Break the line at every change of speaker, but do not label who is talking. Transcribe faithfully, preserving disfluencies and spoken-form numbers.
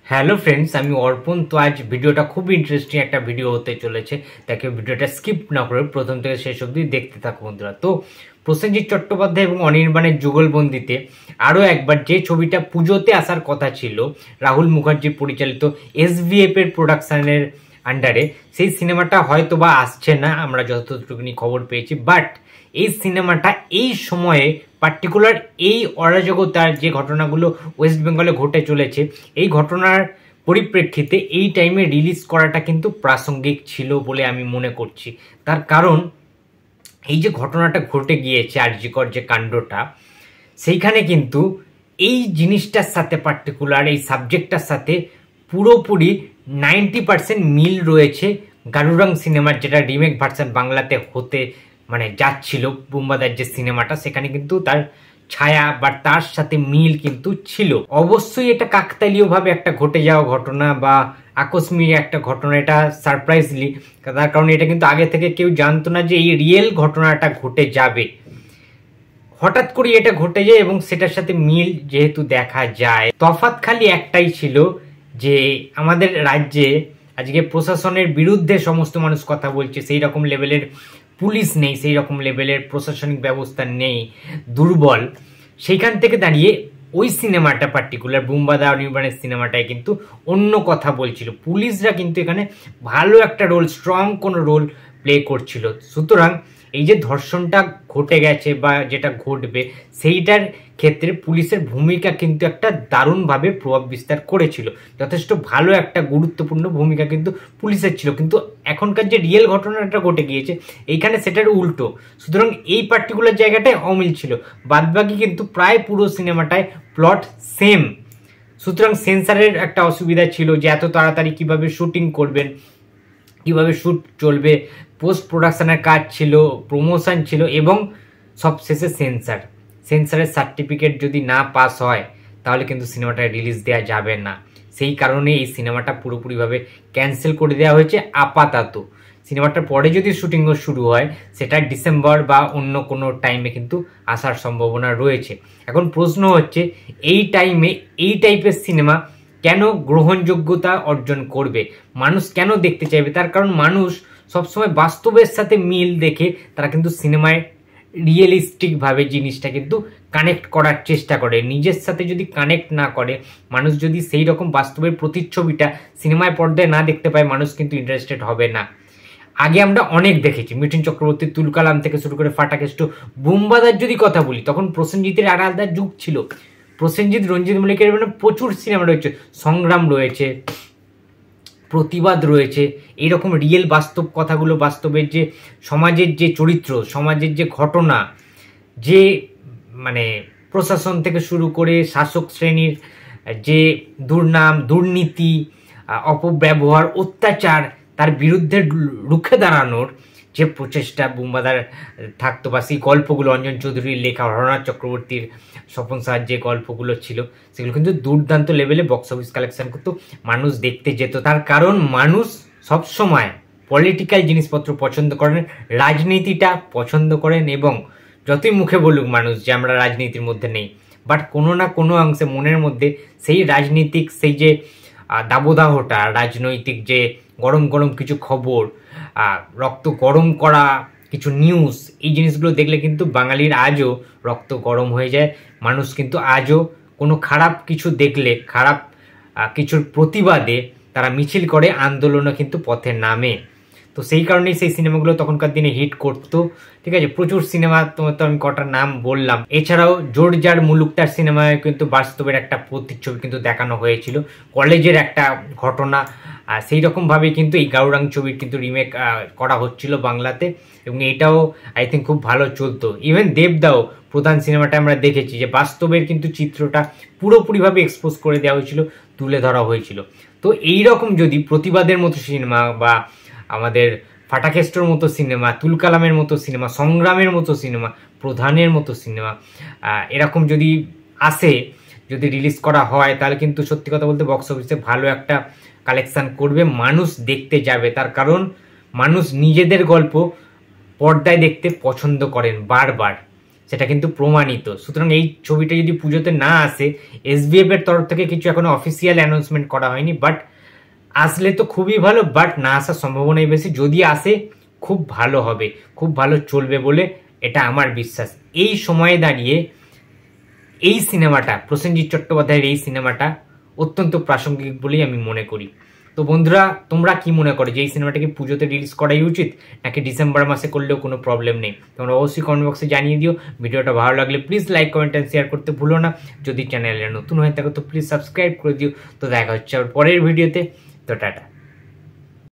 Hello friends, আমি অর্পণ। তো আজ ভিডিওটা খুব ইন্টারেস্টিং একটা ভিডিও হতে চলেছে, তাকে ভিডিওটা স্কিপ না করে প্রথম থেকে শেষ অবধি দেখতে থাকো বন্ধুরা। তো প্রসেনজিৎ চট্টোপাধ্যায় এবং অনির্বাণের যুগলবন্দিতে আরও একবার যে ছবিটা পুজোতে আসার কথা ছিল, রাহুল মুখার্জি পরিচালিত এসভিএফ এর প্রোডাকশনের আন্ডারে, সেই সিনেমাটা হয়তো বা আসছে না, আমরা যতটুকুনি খবর পেয়েছি। বাট এই সিনেমাটা এই সময়ে পার্টিকুলার এই অরাজকতার যে ঘটনাগুলো ওয়েস্ট বেঙ্গলে ঘটে চলেছে, এই ঘটনার পরিপ্রেক্ষিতে এই টাইমে রিলিজ করাটা কিন্তু প্রাসঙ্গিক ছিল বলে আমি মনে করছি। তার কারণ এই যে ঘটনাটা ঘটে গিয়েছে, আরজিকর যে কাণ্ডটা, সেইখানে কিন্তু এই জিনিসটার সাথে, পার্টিকুলার এই সাবজেক্টটার সাথে পুরোপুরি নাইনটি পার্সেন্ট মিল রয়েছে গারুরাং সিনেমার, যেটা রিমেক ভার্সন বাংলাতে হতে মানে যাচ্ছিল বুম্বাদার যে সিনেমাটা, সেখানে কিন্তু তার ছায়া বা তার সাথে মিল কিন্তু ছিল। অবশ্যই এটা কাকতালীয়ভাবে একটা ঘটে যাওয়া ঘটনা বা আকস্মিক একটা ঘটনা, এটা সারপ্রাইজলি, তার কারণ এটা কিন্তু আগে থেকে কেউ জানতো না যে এই রিয়েল ঘটনাটা ঘটে যাবে। হঠাৎ করে এটা ঘটে যায় এবং সেটার সাথে মিল যেহেতু দেখা যায়, তফাৎ খালি একটাই ছিল যে আমাদের রাজ্যে আজকে প্রশাসনের বিরুদ্ধে সমস্ত মানুষ কথা বলছে, সেই রকম লেভেলের পুলিশ নেই, সেই রকম লেভেলের প্রশাসনিক ব্যবস্থা নেই, দুর্বল। সেইখান থেকে দাঁড়িয়ে ওই সিনেমাটা, পার্টিকুলার বুম্বাদা অনির্বাণের সিনেমাটায় কিন্তু অন্য কথা বলছিল। পুলিশরা কিন্তু এখানে ভালো একটা রোল, স্ট্রং কোনো রোল প্লে করছিল। সুতরাং এই যে ধর্ষণটা ঘটে গেছে বা যেটা ঘটবে, সেইটার ক্ষেত্রে পুলিশের ভূমিকা কিন্তু একটা দারুণভাবে প্রভাব বিস্তার করেছিল। যথেষ্ট ভালো একটা গুরুত্বপূর্ণ ভূমিকা কিন্তু পুলিশের ছিল। কিন্তু এখনকার যে রিয়েল ঘটনাটা ঘটে গিয়েছে, এইখানে সেটার উল্টো। সুতরাং এই পার্টিকুলার জায়গাটায় অমিল ছিল, বাদবাকি কিন্তু প্রায় পুরো সিনেমাটায় প্লট সেম। সুতরাং সেন্সারের একটা অসুবিধা ছিল যে এত তাড়াতাড়ি কিভাবে শুটিং করবেন, কিভাবে শ্যুট চলবে, পোস্ট প্রোডাকশনের কাজ ছিল, প্রমোশন ছিল, এবং সবশেষে সেন্সার সেন্সারের সার্টিফিকেট যদি না পাস হয় তাহলে কিন্তু সিনেমাটা রিলিজ দেওয়া যাবে না। সেই কারণে এই সিনেমাটা পুরোপুরিভাবে ক্যান্সেল করে দেওয়া হয়েছে আপাতত। সিনেমাটার পরে যদি শুটিং শুরু হয়, সেটা ডিসেম্বর বা অন্য কোনো টাইমে কিন্তু আসার সম্ভাবনা রয়েছে। এখন প্রশ্ন হচ্ছে, এই টাইমে এই টাইপের সিনেমা কেন গ্রহণযোগ্যতা অর্জন করবে, মানুষ কেন দেখতে চাইবে? তার কারণ মানুষ সবসময় বাস্তবের সাথে মিল দেখে তারা কিন্তু সিনেমায় রিয়েলিস্টিকভাবে জিনিসটা কিন্তু কানেক্ট করার চেষ্টা করে। নিজের সাথে যদি কানেক্ট না করে মানুষ, যদি সেই রকম বাস্তবের প্রতিচ্ছবিটা সিনেমায় পর্দায় না দেখতে পায়, মানুষ কিন্তু ইন্টারেস্টেড হবে না। আগে আমরা অনেক দেখেছি, মিঠুন চক্রবর্তী, তুলকালাম থেকে শুরু করে ফাটাকেষ্ট, বুম্বাদার যদি কথা বলি, তখন প্রসেনজিতের আলাদা যুগ ছিল। প্রসেনজিৎ, রঞ্জিত মল্লিকের মানে প্রচুর সিনেমা রয়েছে, সংগ্রাম রয়েছে, প্রতিবাদ রয়েছে, এইরকম রিয়েল বাস্তব কথাগুলো, বাস্তবের যে সমাজের যে চরিত্র, সমাজের যে ঘটনা, যে মানে প্রশাসন থেকে শুরু করে শাসক শ্রেণীর যে দুর্নাম, দুর্নীতি, অপব্যবহার, অত্যাচার, তার বিরুদ্ধে রুখে দাঁড়ানোর যে প্রচেষ্টা বুম্বাদার থাকতো, বা সেই গল্পগুলো, অঞ্জন চৌধুরীর লেখা, হরনাথ চক্রবর্তীর, স্বপন সাহার যে গল্পগুলো ছিল, সেগুলো কিন্তু দুর্দান্ত লেভেলে বক্স অফিস কালেকশন করতো, মানুষ দেখতে যেত। তার কারণ মানুষ সবসময় পলিটিক্যাল জিনিসপত্র পছন্দ করেন, রাজনীতিটা পছন্দ করেন, এবং যতই মুখে বলুক মানুষ যে আমরা রাজনীতির মধ্যে নেই, বাট কোনো না কোনো অংশে মনের মধ্যে সেই রাজনীতিক, সেই যে দাবদাহটা, রাজনৈতিক যে গরম গরম কিছু খবর, রক্ত গরম করা কিছু নিউজ, এই জিনিসগুলো দেখলে কিন্তু বাঙালির আজও রক্ত গরম হয়ে যায়। মানুষ কিন্তু আজও কোনো খারাপ কিছু দেখলে, খারাপ কিছুর প্রতিবাদে তারা মিছিল করে, আন্দোলনও কিন্তু পথে নামে। তো সেই কারণেই সেই সিনেমাগুলো তখনকার দিনে হিট করতো। ঠিক আছে, প্রচুর সিনেমা, তোমার তো আমি কটার নাম বললাম। এছাড়াও জোরজার মুলুকটার সিনেমায় কিন্তু বাস্তবের একটা প্রতিচ্ছবি কিন্তু দেখানো হয়েছিল, কলেজের একটা ঘটনা। সেই রকমভাবে কিন্তু এই গারুরাং ছবির কিন্তু রিমেক করা হচ্ছিল বাংলাতে, এবং এটাও আই থিঙ্ক খুব ভালো চলতো। ইভেন দেবদাও প্রধান সিনেমাটা আমরা দেখেছি যে বাস্তবের কিন্তু চিত্রটা পুরোপুরিভাবে এক্সপোজ করে দেওয়া হয়েছিল, তুলে ধরা হয়েছিল। তো এই রকম যদি প্রতিবাদের মতো সিনেমা, বা আমাদের ফাটাকেস্টর মতো সিনেমা, তুলকালামের মতো সিনেমা, সংগ্রামের মতো সিনেমা, প্রধানের মতো সিনেমা এরকম যদি আসে, যদি রিলিজ করা হয়, তাহলে কিন্তু সত্যি কথা বলতে বক্স অফিসে ভালো একটা কালেকশন করবে, মানুষ দেখতে যাবে। তার কারণ মানুষ নিজেদের গল্প পর্দায় দেখতে পছন্দ করেন বারবার। সেটা কিন্তু প্রমাণিত। সুতরাং এই ছবিটা যদি পুজোতে না আসে, এসবিএফ এর তরফ থেকে কিছু এখনো অফিসিয়াল অ্যানাউন্সমেন্ট করা হয়নি, বাট আসলে তো খুবই ভালো, বাট না আসার সম্ভাবনাই বেশি। যদি আসে খুব ভালো হবে, খুব ভালো চলবে বলে এটা আমার বিশ্বাস। এই সময়ে দাঁড়িয়ে এই সিনেমাটা, প্রসেনজিৎ চট্টোপাধ্যায়ের এই সিনেমাটা অত্যন্ত প্রাসঙ্গিক বলেই আমি মনে করি। তো বন্ধুরা, তোমরা কি মনে করো যে এই সিনেমাটা কি পুজোতে রিলিজ করাই উচিত, নাকি ডিসেম্বর মাসে করলেও কোনো প্রবলেম নেই? তোমরা অবশ্যই কমেন্ট বক্সে জানিয়ে দিও। ভিডিওটা ভালো লাগলে please like, comment and share করতে ভুলো না। যদি চ্যানেলে নতুন হয়ে থাকো তো প্লিজ সাবস্ক্রাইব করে দিও। তো দেখা হচ্ছে আবার পরের ভিডিওতে। তো টাটা।